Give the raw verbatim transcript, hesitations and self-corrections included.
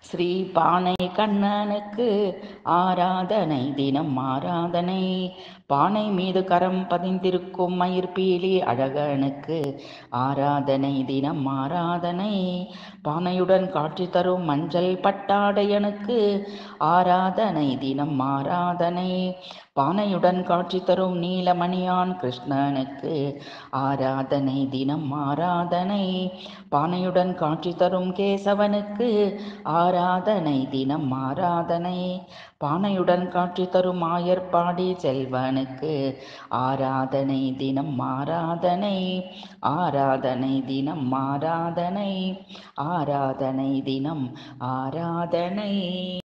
ஸ்ரீ பானை கண்ணனுக்கு ஆராதனை தினம் ஆராதனை. பானை மீது கரம் பதிந்திருக்கும் மயிர்பீலி அழகனுக்கு ஆராதனை தினம் ஆராதனை. பானையுடன் காட்சி தரும் மஞ்சள் பட்டாடையனுக்கு ஆராதனை தினம் ஆராதனை. பானையுடன் காட்சி தரும் நீலமணியான் கிருஷ்ணனுக்கு ஆராதனை தினம் ஆராதனை. பானையுடன் காட்சி தரும் கேசவனுக்கு ஆராதனை தினம் ஆராதனை. பானையுடன் காட்சி தரும் ஆயர்பாடி செல்வனுக்கு ஆராதனை தினம் ஆராதனை. ஆராதனை தினம் ஆராதனை. ஆராதனை தினம் ஆராதனை.